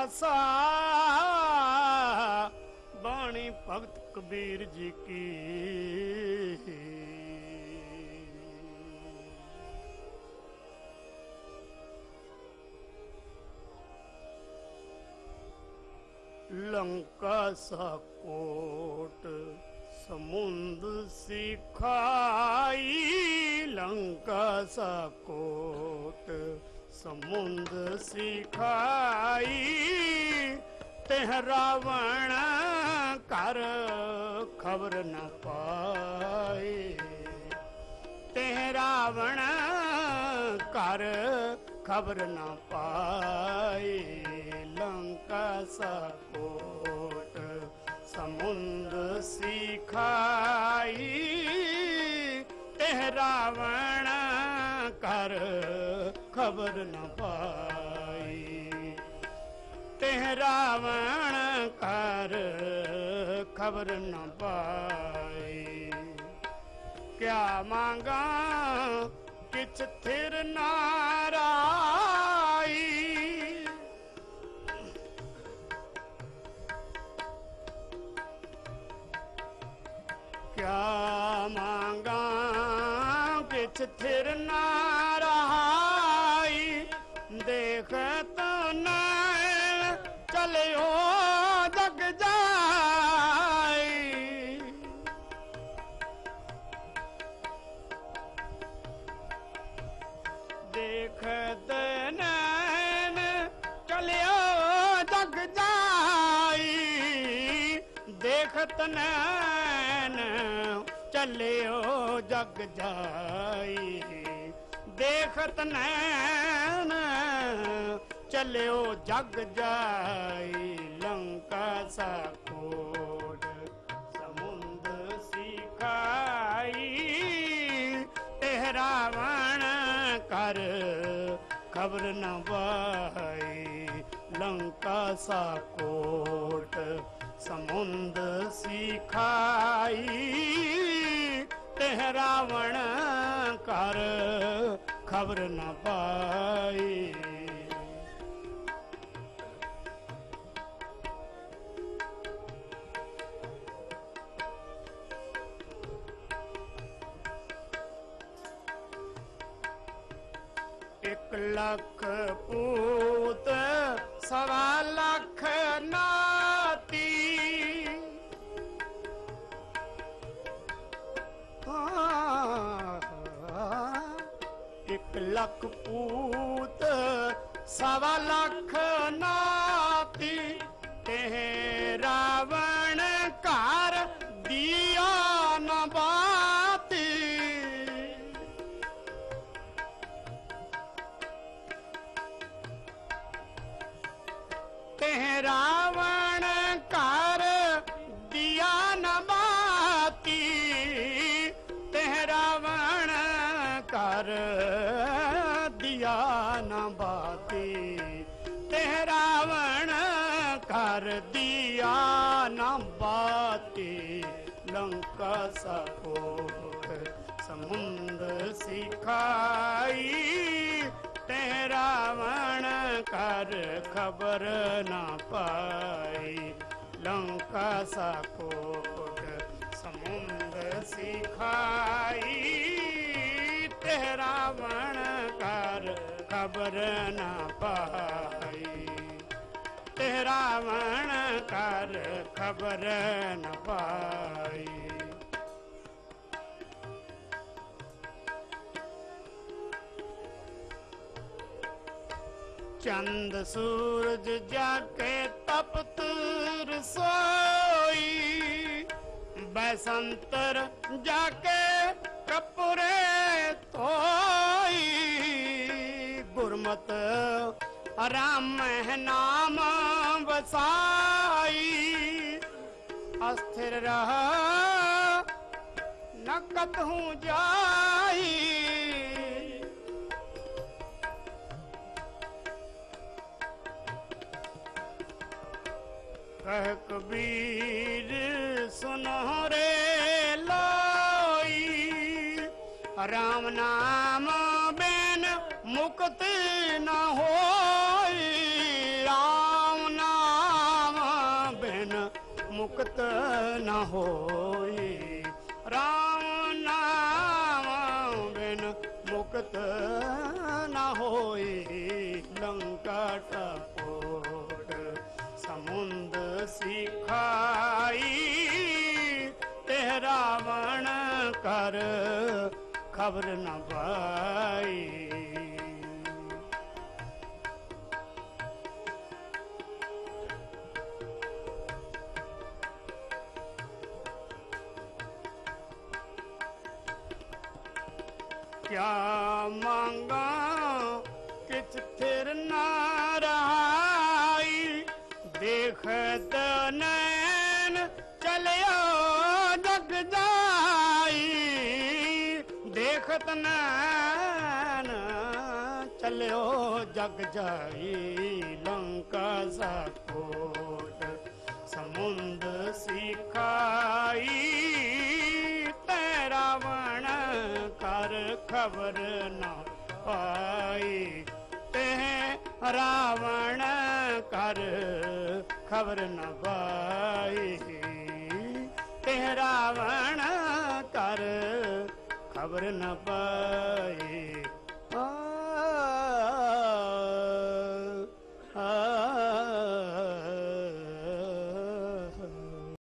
सा बाणी भगत कबीर जी की। लंका सा कोट समुंद सिखाई, लंका सा कोट समुंद सिखाई, तेह रावण कर खबर न पाए, तेह रावण कर खबर न पाए, लंका सा कोट समुंद सिखाई, तेह रावण कर खबर न पाई, तेह रावण कर खबर न पाई। क्या मांगा किछ थिर नाराई, क्या मांगा किछ थिर नाराई, देख तो नैन चलियो जग जाई, देख तो नैन चलियो जग जाई, देखत नैन चलियो जग जाई, देखत नैन चलियो जग जाई, लंका सा कोट समुंद सिखाई, तेह रावण कर खबर न पाई, लंका सा कोट समुंद सिखाई, तेह रावण कर खबर न पाई। एक लख पूत सवा लख नाती, एक लख पूत सवा लख नाती, तेह रावण कर दिया न बाती, तेह रावण कर दिया न बाती, तेह रावण कर दिया न बाती, तेह रावण कर दिया न बाती, लंका सा कोट समुंद सिखाई, तेह रावण कर खबर न पाई, लंका सा कोट समुंद सिखाई, तेह रावण कर खबर न पाई, तेह रावण कर खबर न पाई। चंद सूरज जाके तपत रसोई, बैसंतर जाके कपूरे तोई, गुरमत राम नाम बसाई, अस्थिर रह न कतहूँ जाई, कह कबीर सुनो रे लोई, राम नाम बिन मुक्ति न होई, राम नाम न होई। राम नाम बिन मुक्त न होई। लंका टपोट समुंद सिखाई। ते रावण कर खबर न पाई। क्या मांगा किछ थिर ना रहाई। देखत नैन चलियो जग जाई। देखत नैन चलियो जग जाई। लंका सा कोट समुंद सिखाई। ते रावण कर खबर न पाई। ते रावण कर खबर न पाई। ते रावण कर खबर न पाई।